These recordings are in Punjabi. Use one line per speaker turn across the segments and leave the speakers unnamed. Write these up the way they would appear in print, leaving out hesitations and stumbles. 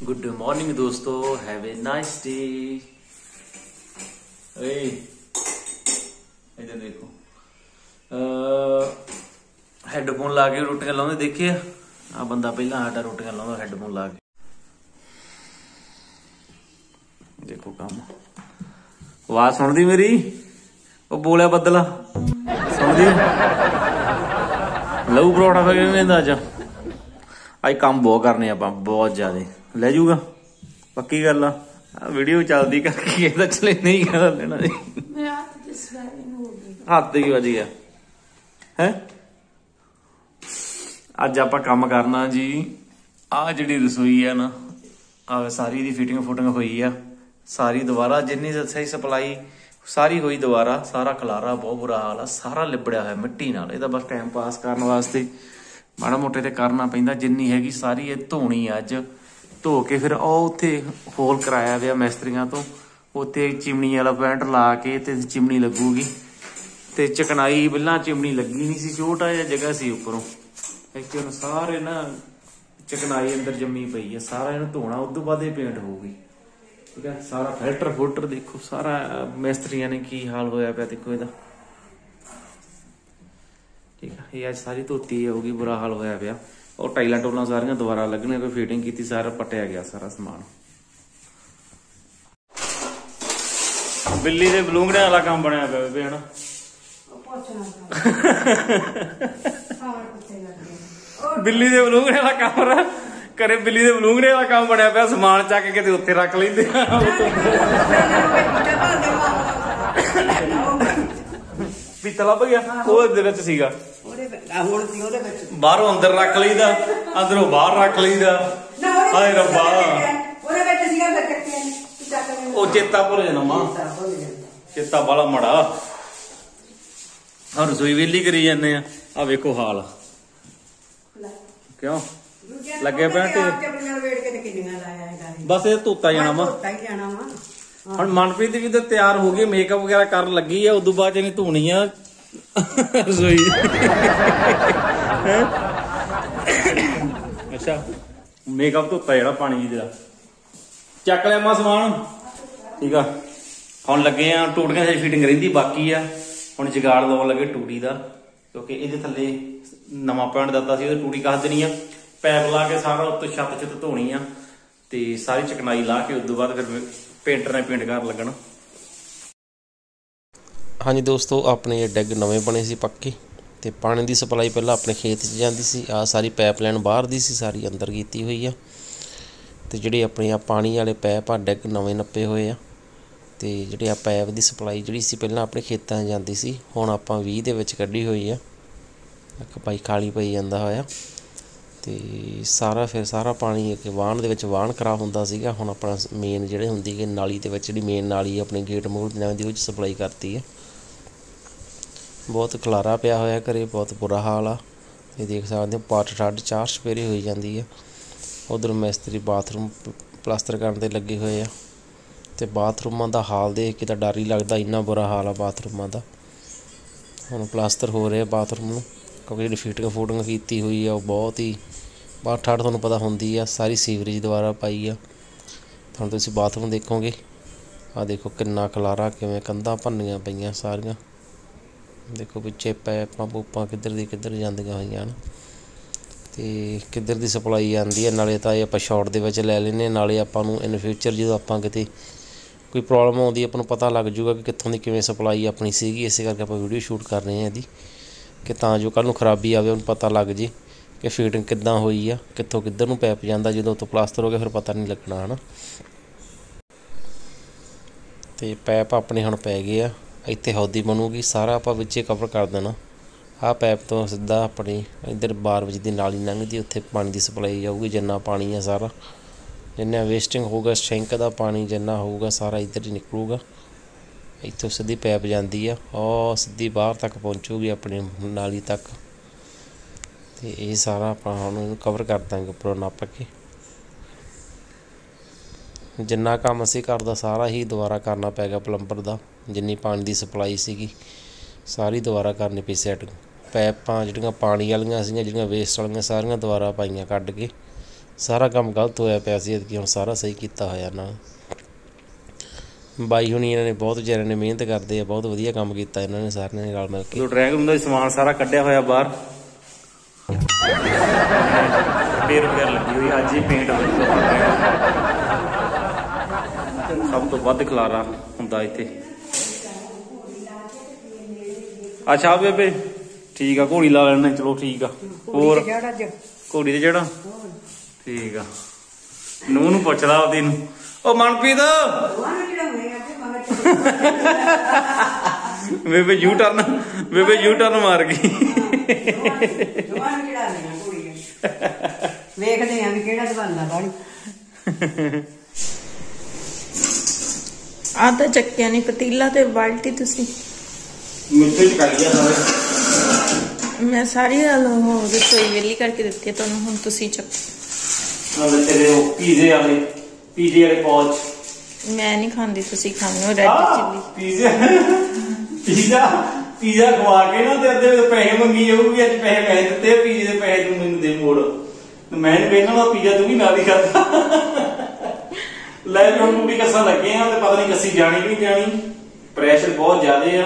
गुड मॉर्निंग दोस्तों, हैव ए नाइस डे। इधर देखो, हैडफोन ला के रोटियां लाउंदे देखिए। आ बंदा पहला साडा रोटियां लाउंदा हैडफोन ला के। देखो काम आवाज सुनदी मेरी? वो बोलिया बदला सुनदी? लहू परोठा फिर अज अज काम बहुत करने आप, बहुत ज्यादा ले जूगा। पक्की गल आ, वीडियो चलती करके चले नहीं कर लेना। हाथ की वज गया है। अज आप काम करना जी। आ जी रसोई है ना, आ सारी दी फिटिंग फुटिंग हुई आ सारी दोबारा, जिन्नी सही सप्लाई सारी हुई दोबारा। सारा खलारा बहुत बुरा हाल आ, सारा लिबड़िया है मिट्टी नाल। ये बस टाइम पास करने वास्ते माड़ा मोटे ते करना पैंदा। जिन्नी हैगी सारी ये धोनी अज, धो के फिर उत्थे होल कराया गया मिस्त्रियों तो। उत्थे चिमनी वाला पैंट ला के ते चिमनी लगूगी। ते चकनाई पहला चिमनी लगी नहीं सी, छोटा जिहा जगह सी उपरों, इत्थे सारे ना चकनाई अंदर जमी पई है। सारा इन्हूं धोना, उस तो बाद पेंट होगी। ठीक है, सारा फिल्टर फुल्टर देखो सारा मिस्त्रियों ने की हाल होया पिया। देखो इहदा, ठीक है, ये अज सारी धोती होगी, बुरा हाल होया पिया। और टाइलां टूलां सारियां दोबारा लगने, कोई फिटिंग की सारा पटिया गया सारा समान। बिल्ली दे बलूंगड़े वाला काम बनया पिया है ना। बिल्ली दे बलूंगड़े वाला काम करे, बिल्ली दे बलूंगड़े वाला काम बनया पिया। समान चक के उत्ते रख लेंदे। पीता लभ गया वो सीगा, बाहरों अंदर रख लीदा, अंदरों बाहर रख लीदा। हाय रब्बा, चेता भुल जाना मां, चेता बड़ा माड़ा। हम रसोई वेली करी जाने आ वेखो हाल। क्यों लगे पे बस ये धोता जाना वा। हम मनप्रीत भी तो तैयार हो गई, मेकअप वगैरह कर लगी है। उदू बाद इन्हें धोनी है रसोई। अच्छा, मेकअप धोता जरा पानी जरा चक लिया मैं समान। ठीक है, हम लगे टूटियां से फिटिंग रही बाकी आ। हम जुगाड़ लाउन लगे टूटी का, क्योंकि ये थले नवा पैंट दिता सी, टूटी कस देनी है। पैप ला के सारा उत्ते छत छत धोनी आ, ते सारी चकनाई ला के उदू बाद फिर पेंटर ने पेंट कर लगना।
हाँ जी दोस्तों, अपने ये डैग नवे बने सी पक्के, तो पानी की सप्लाई पहला अपने खेत च जाती सी। आ सारी पाइपलाइन बाहर दी सी, सारी अंदर की हुई है। तो जिहड़े अपने आ पानी वाले पैप आ डैग नवे नप्पे हुए आ। तो जिहड़े आ पैप की सप्लाई जिहड़ी सी पहला अपने खेतों जाती सी, हुण आपां 20 दे विच कड्ढी हुई है। एक पाई खाली पई जांदा होया, तो सारा फिर सारा पानी एक वाहन दे विच वाहन खराब हुंदा सीगा। हुण अपना मेन जिहड़े हुंदी कि नाली दे विच, जिहड़ी मेन नाली अपने गेट मूल दी उह सप्लाई करती है। बहुत खलारा पिया होया घरे, बहुत बुरा हाल आ। ये देख सकते हो पट ठड 4 चपेरे होई जाती है। उधर मिस्त्री बाथरूम प्लास्तर करन ते लगे हुए आ। तो बाथरूमां दा हाल देख के तो डर ही लगता, इन्ना बुरा हाल आ बाथरूमां दा। हुण प्लास्तर हो रहा बाथरूम नूं, क्योंकि जी फिटिंग फुटिंग की हुई है बहुत ही पट ठड तुहानूं पता होंदी आ। सारी सीवरेज द्वारा पाई आ। हुण तुसीं बाथरूम देखोगे, आ देखो किन्ना खलारा, किवें कंधां भन्नियां पईयां सारियां। देखो पिछे पैपां पूपां किधर दी किधर जांदियां होईयां न, ते किधर दी सप्लाई आंदी है। नाले तां आपां शॉर्ट दे विच लै लैने, नाले आपां नूं इन फ्यूचर जदों आपां किते कोई प्रॉब्लम आउंदी आपां नूं पता लग जूगा कि कित्थों दी किवें सप्लाई अपनी सीगी। इस करके आपां वीडियो शूट कर रहे हैं इहदी, कि तां जो कल नूं खराबी आवे उहनूं पता लग जे कि फिटिंग किद्दां होई आ, कित्थों किधर नूं पैप जांदा। जदों उत्तों प्लास्टर हो गया फिर पता नहीं लगना है ना। ते पैप अपने हुण पै गए आ, इत्थे हौदी बनूगी, सारा आपां विचे कवर कर देना। आ पैप तो सीधा अपनी इधर बार वजदी नाली लंघदी, उत्थे पानी की सप्लाई जाऊगी। जिन्ना पानी है सारा, जिन्ना वेस्टिंग होगा सिंक का पानी जिन्ना होगा सारा इधर ही निकलूगा। इत्थों सीधी पैप जाती है और सीधी बाहर तक पहुँचूगी अपनी नाली तक। तो ये सारा आप कवर कर देंगे उपरों नप के। जिन्ना काम असीं घर दा सारा ही दोबारा करना पै गया प्लंबर दा। जिन्नी पानी की सप्लाई सीगी सारी दोबारा करनी पई सैट। पैपां जिहड़ियां पानी वालियां सीगियां, जिहड़ियां वेस्ट वालियां सारियां दोबारा पाइयां कड्ढ के। ਸਾਰਾ ਕੰਮ ਗਲਤ ਹੋਇਆ ਪਿਆ ਸੀ, ਐਤਕੀ ਹੁਣ ਸਾਰਾ ਸਹੀ ਕੀਤਾ ਹੋਇਆ ਨਾਲ। ਬਾਈ ਹੁਣੀ ਇਹਨਾਂ ਨੇ ਬਹੁਤ ਵਿਚਾਰਿਆਂ ਨੇ ਮਿਹਨਤ ਕਰਦੇ ਆ, ਬਹੁਤ ਵਧੀਆ ਕੰਮ ਕੀਤਾ ਇਹਨਾਂ ਨੇ ਸਾਰਿਆਂ ਨੇ ਰਲ ਮਿਲ ਕੇ।
ਡਰਾਇੰਗ ਰੂਮ ਦਾ ਸਮਾਨ ਸਾਰਾ ਕੱਢਿਆ ਹੋਇਆ ਬਾਹਰ, ਫੇਰ ਲੱਗੀ ਹੋਈ ਅੱਜ ਹੀ ਪੇਂਟ। ਸਭ ਤੋਂ ਵੱਧ ਖਲਾਰਾ ਹੁੰਦਾ ਇੱਥੇ। ਅੱਛਾ ਬੇਬੇ ਠੀਕ ਆ, ਘੋੜੀ ਲਾ ਲੈਣੇ, ਚਲੋ ਠੀਕ ਆ। ਹੋਰ ਘੋੜੀ ਤੇ ਜਿਹੜਾ ਠੀਕ ਆ। ਨੂੰਹ ਨੂੰ ਪੁੱਛਦਾ ਉਹਦੀ ਨੂੰ, ਉਹ ਮਨਪ੍ਰੀਤ ਬੇਬੇ ਯੂ ਟਰਨ ਮਾਰ ਗਈ।
ਵੇਖਦੇ ਆ ਵੀ ਕਿਹੜਾ ਦਵਾਨਾ ਬਾੜੀ।
ਆ ਤਾਂ ਚੱਕਿਆ ਨਹੀਂ ਪਤੀਲਾ ਤੇ ਬਾਲਟੀ ਤੁਸੀਂ
ਮਿੱਠੇ ਚ ਕਰ ਗਿਆ ਸਾਰੇ।
ਮੈਂ ਸਾਰੀ ਉਹ ਰਸੋਈ ਵੇਲੀ ਕਰਕੇ ਦਿੱਤੀ ਹੈ ਤੁਹਾਨੂੰ, ਹੁਣ ਤੁਸੀਂ ਚੱਕ।
ਤੇਰੇ ਉਹ ਪੀਜ਼ੇ ਵਾਲੇ ਪੌਚ
ਮੈਂ ਨਹੀਂ ਖਾਂਦੀ, ਤੁਸੀਂ ਖਾਂਦੇ ਹੋ ਰੈਡ ਚਿੱਲੀ।
ਪੀਜ਼ਾ ਖਵਾ ਕੇ ਨਾ ਤੇ ਅੱਧੇ ਪੈਸੇ ਮੰਗੀ ਜਾਊਗੀ, ਅੱਜ ਪੈਸੇ ਦਿੱਤੇ ਪੀਜ਼ੇ ਦੇ ਪੈਸੇ ਤੂੰ ਮੈਨੂੰ ਦੇ ਮੋੜ। ਮੈਂ ਵੇਖਣਾ ਵਾ ਪੀਜ਼ਾ ਤੂੰ ਵੀ ਨਾਲ ਹੀ ਕਰਦਾ। ਲੈ ਹੁਣ ਤੂੰ ਵੀ ਕੱਸਣ ਲੱਗੇ ਆ ਤੇ ਪਤਾ ਨਹੀਂ ਕੱਸੀ ਜਾਣੀ ਵੀ ਨਹੀਂ ਜਾਣੀ, ਪ੍ਰੈਸ਼ਰ ਬਹੁਤ ਜ਼ਿਆਦਾ ਆ।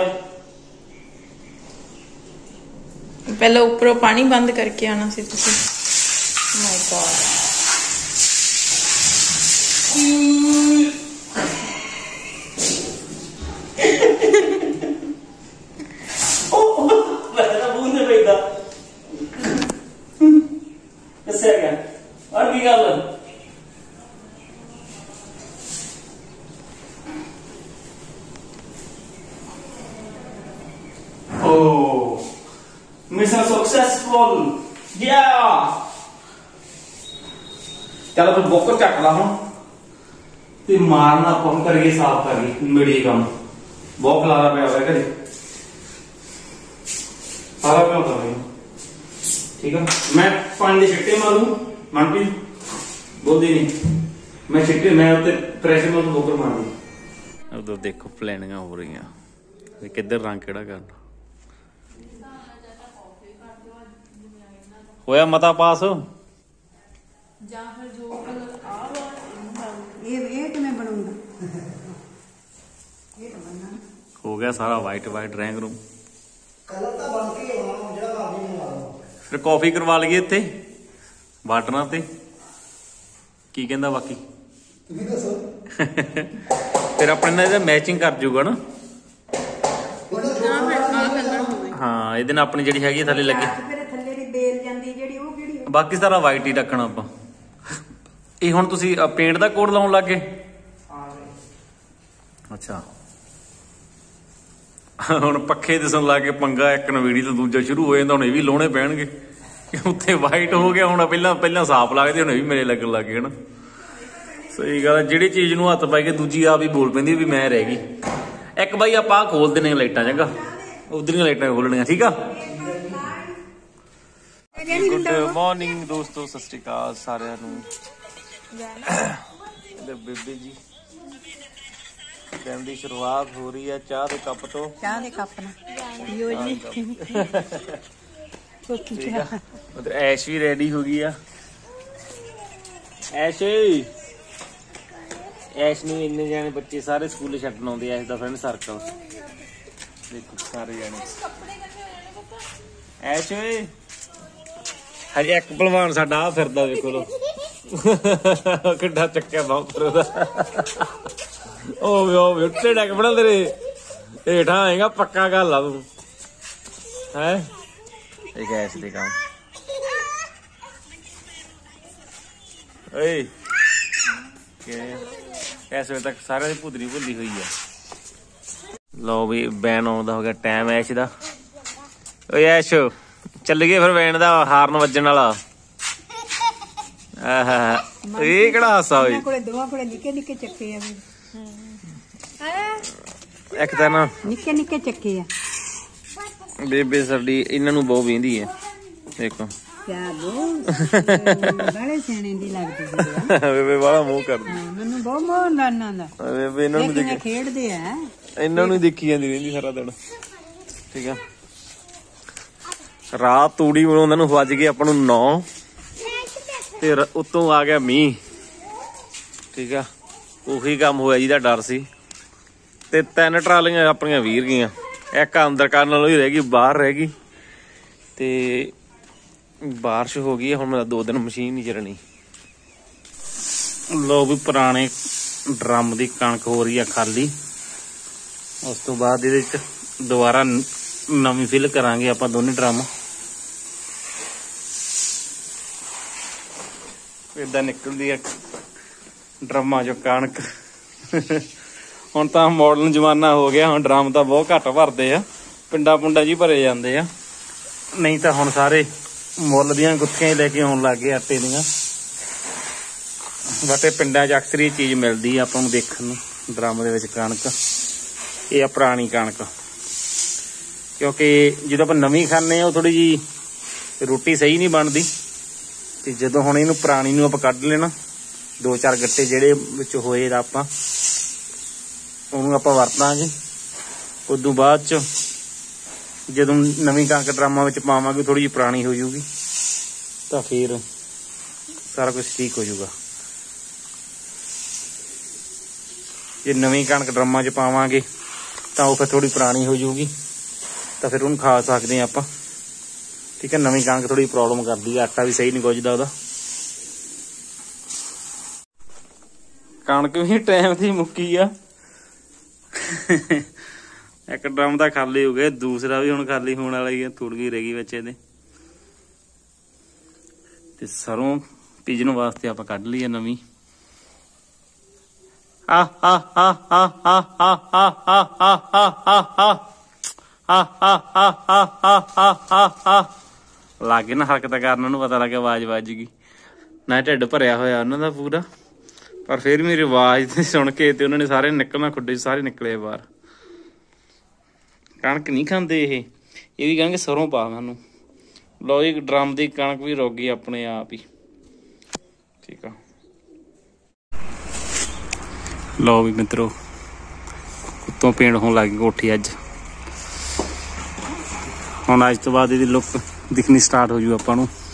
ਪਹਿਲਾਂ ਉੱਪਰੋਂ ਪਾਣੀ ਬੰਦ ਕਰਕੇ ਆਣਾ ਸੀ ਤੁਸੀਂ। ਮਾਈ ਗॉड
ਕੀ ਗੱਲ ਮਿਸ਼ਨ ਸਕਸੈਸਫੁਲ ਯਾ। ਚੱਲ ਫਿਰ ਬੋਕਰ ਚੱਕ ਲਾ ਹੁਣ ਤੇ ਮਾਰਨਾ ਪੰਮ ਕਰੀਏ, ਸਾਫ ਕਰੀਏ ਮੇੜੀ ਕੰਮ। ਬਹੁਤ ਖਲਾਰਾ ਪਿਆ ਹੋਇਆ ਘਰੇ, ਸਾਰਾ ਪਿਆ ਹੋਇਆ। ਠੀਕ ਆ, ਮੈਂ ਪਾਣੀ ਦੇ ਛਿੱਟੇ ਮਾਰੂ। ਮਨਪ੍ਰੀਤ ਬੋਲਦੀ ਨਹੀਂ, ਮੈਂ ਛਿੱਟੇ ਮੈਂ ਉੱਤੇ ਪ੍ਰੈਸ਼ਰ ਨਾਲ ਬੋਕਰ ਮਾਰਦੀ। ਉਧਰ ਦੇਖੋ ਪਲੈਨਿੰਗਾਂ ਹੋ ਰਹੀਆਂ ਵੀ ਕਿੱਧਰ ਰੰਗ ਕਿਹੜਾ ਕਰਨਾ। ਹੋਇਆ ਮਤਾ ਪਾਸ
ਇਹ ਕਿਵੇਂ ਬਣੂਗਾ?
ਹੋ ਗਿਆ ਸਾਰਾ ਵਾਈਟ ਡਰਾਇੰਗ ਰੂਮ।
ਕਲਰ ਤਾਂ ਬਣ ਕੇ ਆਉਣਾ, ਜਿਹੜਾ ਬਾਬੀ ਨੂੰ ਲਾ ਲਓ।
ਫਿਰ ਕਾਫੀ ਕਰਵਾ ਲਈਏ ਇੱਥੇ ਵਾਟਰਾਂ ਤੇ। ਕੀ ਕਹਿੰਦਾ ਬਾਕੀ
ਤੁਸੀਂ ਦੱਸੋ।
ਫਿਰ ਆਪਣੇ ਨਾਲ ਇਹਦਾ ਮੈਚਿੰਗ ਕਰ ਜੂਗਾ ਨਾ। ਹਾਂ ਇਹਦੇ ਨਾਲ ਆਪਣੀ ਜਿਹੜੀ ਹੈਗੀ ਥੱਲੇ ਲੱਗੀ,
ਥੱਲੇ ਦੀ ਬੇਲ ਜਾਂਦੀ ਜਿਹੜੀ, ਉਹ ਕਿਹੜੀ?
ਬਾਕੀ ਸਾਰਾ ਵਾਈਟ ਹੀ ਰੱਖਣਾ ਆਪਾਂ। ਇਹ ਹੁਣ ਤੁਸੀਂ ਪੇਂਟ ਦਾ ਕੋਡ ਲਾਉਣ ਲੱਗੇ? ਅੱਛਾ ਹੁਣ ਪੱਖੇ ਦਿਸਣ ਲੱਗ ਗਏ, ਪੰਗਾ ਇੱਕ ਨਵੇੜੀ ਤੋਂ ਦੂਜਾ ਸ਼ੁਰੂ ਹੋ ਜਾਂਦਾ। ਹੁਣ ਇਹ ਵੀ ਲਾਉਣੇ ਪੈਣਗੇ, ਉੱਥੇ ਵਾਈਟ ਹੋ ਗਿਆ ਹੁਣ, ਪਹਿਲਾਂ ਸਾਫ਼ ਲੱਗਦੇ, ਹੁਣ ਇਹ ਵੀ ਮੇਰੇ ਲੱਗਣ ਲੱਗ ਗਏ ਨਾ। ਸਹੀ ਗੱਲ, ਜਿਹੜੀ ਚੀਜ਼ ਨੂੰ ਹੱਥ ਪਾਈ ਕੇ ਦੂਜੀ ਆਪ ਹੀ ਬੋਲ ਪੈਂਦੀ ਵੀ ਮੈਂ ਰਹਿ ਗਈ। ਇੱਕ ਬਾਈ ਆਪਾਂ ਖੋਲ ਦਿੰਦੇ ਲਾਈਟਾਂ, ਚੰਗਾ ਉਧਰੀਆਂ ਲਾਈਟਾਂ ਖੋਲਣੀਆਂ, ਠੀਕ ਆ। ਗੁੱਡ ਮਾਰਨਿੰਗ ਦੋਸਤੋ, ਸਤਿ ਸ਼੍ਰੀ ਅਕਾਲ ਸਾਰਿਆਂ ਨੂੰ। ਬੇਬੇ ਜੀ ਦਿਨ ਦੀ ਸ਼ੁਰੂਆਤ ਹੋ ਰਹੀ ਹੈ ਚਾਹ ਦੇ ਕੱਪ ਤੋਂ।
ਚਾਹ ਦੇ ਕੱਪ ਨਾਲ ਪੀਓ ਜੀ।
ਠੀਕ ਆ, ਉਧਰ ਐਸ਼ ਵੀ ਰੈਡੀ ਹੋ ਗਈ ਆ। ਐਸ਼ ਨੂੰ ਇੰਨੇ ਜਾਣੇ ਬੱਚੇ ਸਾਰੇ ਸਕੂਲੇ ਛੱਡਣ ਆਉਂਦੇ ਆ। ਐਸ਼ ਦਾ ਫਰੈਂਡ ਸਰਕਲ ਦੇਖੋ ਸਾਰੇ ਜਾਣੇ। ਐਸ਼ ਓਏ ਹਜੇ ਇੱਕ ਭਲਵਾਨ ਸਾਡਾ ਆ ਫਿਰਦਾ, ਵੇਖੋ ਲੋ ਕਿੱਡਾ ਚੱਕਿਆ ਬਾਂਪਰ ਉਹਦਾ। ਉਹ ਉੱਤੇ ਡੈਕ ਬਣਾ ਤੇਰੇ ਹੇਠਾਂ ਆਏਗਾ ਪੱਕਾ, ਗੱਲ ਆ ਤੂੰ ਹੈ। ਇਹ ਐਸ਼ ਦੇ ਕੰਮ ਓਏ ਇਸ ਵੇਲੇ ਤੱਕ ਸਾਰਿਆਂ ਦੀ ਭੁੱਦਰੀ ਭੁੱਲੀ ਹੋਈ ਆ। ਲਓ ਵੀ ਬੈਨ ਆਉਣ ਦਾ ਹੋ ਗਿਆ ਟਾਈਮ ਐਸ਼ ਦਾ। ਓਏ ਐਸ਼ ਚੱਲ ਗਏ ਫਿਰ, ਵੈਨ ਦਾ ਹਾਰਨ ਵੱਜਣ ਵਾਲਾ। ਇਹ ਕਿਹੜਾ ਹਾਸਾ ਹੋਈ।
ਦੋਵਾਂ ਕੋਲੇ ਨਿੱਕੇ ਨਿੱਕੇ ਚੱਕੇ ਆ,
ਇੱਕ ਤਾਂ ਨਾ
ਨਿੱਕੇ ਨਿੱਕੇ ਚੱਕੇ ਆ।
ਬੇਬੇ ਸਾਡੀ ਇਹਨਾਂ ਨੂੰ ਬਹੁਤ ਵੀਂਦੀ ਹੈ, ਦੇਖੋ
ਬੜੇ ਸਿਆਣੇ ਦੀ ਲੱਗਦੀ ਸੀ।
ਬੇਬੇ ਵਾਲਾ ਮੂੰਹ ਕਰਦੀ,
ਮੈਨੂੰ ਬਹੁਤ ਮੋਹ ਲਾਨਾ ਦਾ।
ਬੇਬੇ ਇਹਨਾਂ ਨੂੰ ਦੇਖ
ਖੇਡਦੇ ਆ,
ਇਹਨਾਂ ਨੂੰ ਦੇਖੀ ਜਾਂਦੀ ਰਹਿੰਦੀ ਸਾਰਾ ਦਿਨ। ਠੀਕ ਆ, ਰਾਤ ਤੂੜੀ ਬਣਾਉਂਦਾ ਨੂੰ ਵੱਜ ਗਏ ਆਪਾਂ ਨੂੰ 9। ਤੇ ਉਤੋਂ ਆ ਗਿਆ ਮੀਂਹ। ਠੀਕ ਆ, ਉਹੀ ਕੰਮ ਹੋਇਆ ਜਿਹਦਾ ਡਰ ਸੀ। ਤੇ 3 ਟਰਾਲੀਆਂ ਆਪਣੀਆਂ ਵੀਰ ਗਈਆਂ, ਇੱਕ ਅੰਦਰ ਕਰਨ ਵਾਲੋਂ ਹੀ ਰਹਿ ਗਈ, ਬਾਹਰ ਰਹਿ ਗਈ। ਤੇ ਬਾਰਿਸ਼ ਹੋ ਗਈ, ਹੁਣ ਮੇਰਾ 2 ਦਿਨ ਮਸ਼ੀਨ ਨਹੀਂ ਚੱਲਣੀ। ਲੋ ਵੀ ਪੁਰਾਣੇ ਡਰਮ ਦੀ ਕਣਕ ਹੋ ਰਹੀ ਆ ਖਾਲੀ। ਉਸ ਤੋਂ ਬਾਅਦ ਇਹਦੇ ਚ ਦੁਬਾਰਾ ਨਵੀਂ ਫਿਲ ਕਰਾਂਗੇ ਆਪਾਂ ਦੋਨੇ ਡਰਮ। ਏਦਾਂ ਨਿਕਲਦੀ ਆ ਡਰਮਾਂ ਚੋਂ ਕਣਕ। ਹੁਣ ਤਾਂ ਮਾਡਰਨ ਜ਼ਮਾਨਾ ਹੋ ਗਿਆ, ਹੁਣ ਡਰਮ ਤਾਂ ਬਹੁਤ ਘੱਟ ਭਰਦੇ ਆ, ਪਿੰਡਾਂ ਪੁੰਡਾਂ 'ਚ ਹੀ ਭਰੇ ਜਾਂਦੇ ਆ। ਨਹੀਂ ਤਾਂ ਹੁਣ ਸਾਰੇ ਮੁੱਲ ਦੀਆਂ ਗੁੱਥੀਆਂ ਹੀ ਲੈ ਕੇ ਆਉਣ ਲੱਗ ਗਏ ਆਟੇ ਦੀਆਂ। ਬਟ ਇਹ ਪਿੰਡਾਂ 'ਚ ਅਕਸਰ ਹੀ ਚੀਜ਼ ਮਿਲਦੀ ਆ ਆਪਾਂ ਨੂੰ ਦੇਖਣ ਨੂੰ, ਡਰਮ ਦੇ ਵਿੱਚ ਕਣਕ। ਇਹ ਆ ਪੁਰਾਣੀ ਕਣਕ, ਕਿਉਂਕਿ ਜਦੋਂ ਆਪਾਂ ਨਵੀਂ ਖਾਂਦੇ ਆ ਉਹ ਥੋੜੀ ਜਿਹੀ ਰੋਟੀ ਸਹੀ ਨਹੀਂ ਬਣਦੀ। ਤੇ ਜਦੋਂ ਹੁਣ ਇਹਨੂੰ ਪੁਰਾਣੀ ਨੂੰ ਆਪਾਂ ਕੱਢ ਲੈਣਾ, 2-4 ਗੱਟੇ ਜਿਹੜੇ ਵਿੱਚ ਹੋਏ ਦਾ ਆਪਾਂ ਉਹਨੂੰ ਆਪਾਂ ਵਰਤਾਂਗੇ। ਉਦੋਂ ਬਾਅਦ ਚ ਜਦੋਂ ਨਵੀਂ ਕਣਕ ਡਰਾਮਾਂ ਵਿੱਚ ਪਾਵਾਂਗੇ ਥੋੜੀ ਜਿਹੀ ਪੁਰਾਣੀ ਹੋ ਜਾਊਗੀ, ਤਾਂ ਫਿਰ ਸਾਰਾ ਕੁਝ ਠੀਕ ਹੋ ਜਾਊਗਾ। ਜੇ ਨਵੀਂ ਕਣਕ ਡਰਾਮਾਂ 'ਚ ਪਾਵਾਂਗੇ ਤਾਂ ਉਹ ਫਿਰ ਥੋੜੀ ਪੁਰਾਣੀ ਹੋ ਜਾਊਗੀ, ਤਾਂ ਫਿਰ ਉਹਨੂੰ ਖਾ ਸਕਦੇ ਆ ਆਪਾਂ। ਠੀਕ ਹੈ, ਨਵੀਂ ਕਣਕ ਥੋੜੀ ਪ੍ਰੋਬਲਮ ਕਰਦੀ ਆ, ਆਟਾ ਵੀ ਸਹੀ ਨਹੀਂ ਗੁੱਝਦਾ ਉਹਦਾ। ਕਣਕ ਵੀ ਟਾਈਮ ਦੀ ਮੁੱਕੀ ਆ। ਇੱਕ ਡਰਮ ਤਾਂ ਖਾਲੀ ਹੋ ਗਿਆ, ਦੂਸਰਾ ਵੀ ਹੁਣ ਖਾਲੀ ਹੋਣ ਵਾਲਾ ਹੀ ਆ, ਥੋੜੀ ਰਹਿ ਗਈ ਵਿੱਚ ਇਹਦੇ। ਤੇ ਸਰੋਂ ਬੀਜਣ ਵਾਸਤੇ ਆਪਾਂ ਕੱਢ ਲਈ ਆ ਨਵੀਂ। ਲੱਗੇ ਨਾ ਹਰਕਤਾਂ ਕਰਨ, ਉਹਨੂੰ ਪਤਾ ਲੱਗਾ ਆਵਾਜ਼ ਵੱਜ ਗਈ। ਨਾ ਢਿੱਡ ਭਰਿਆ ਹੋਇਆ ਉਹਨਾਂ ਦਾ ਪੂਰਾ, ਪਰ ਫਿਰ ਮੇਰੀ ਆਵਾਜ਼ ਸੁਣ ਕੇ ਤੇ ਉਹਨਾਂ ਨੇ ਸਾਰੇ ਨਿਕਲਣਾ, ਖੁੱਡੇ ਸਾਰੇ ਨਿਕਲੇ ਬਾਹਰ। ਕਣਕ ਨਹੀਂ ਖਾਂਦੇ ਇਹ ਵੀ ਕਹਿੰਗੇ ਸਰੋਂ ਪਾ ਮੈਨੂੰ। ਲਓ ਜੀ, ਡਰਮ ਦੀ ਕਣਕ ਵੀ ਰੁਕ ਗਈ ਆਪਣੇ ਆਪ ਹੀ। ਠੀਕ ਆ, ਲਓ ਵੀ ਮਿੱਤਰੋ, ਉੱਤੋਂ ਪੇਂਟ ਹੋਣ ਲੱਗ ਗਈ ਕੋਠੀ ਅੱਜ। ਹੁਣ ਅੱਜ ਤੋਂ ਬਾਅਦ ਇਹਦੀ ਲੁੱਕ ਦਿਖਣੀ ਸਟਾਰਟ ਹੋ ਜੂ ਆਪਾਂ ਨੂੰ।